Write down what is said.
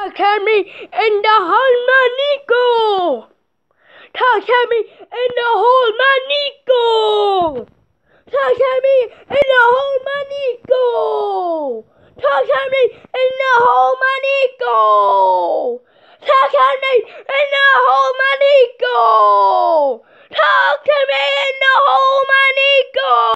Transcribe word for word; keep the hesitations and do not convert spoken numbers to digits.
Talk to me in the whole manico. Talk to me in the whole manico. Talk to me in the whole manico. Talk to me in the whole manico. Talk to me in the whole manico. Talk to me in the whole manico.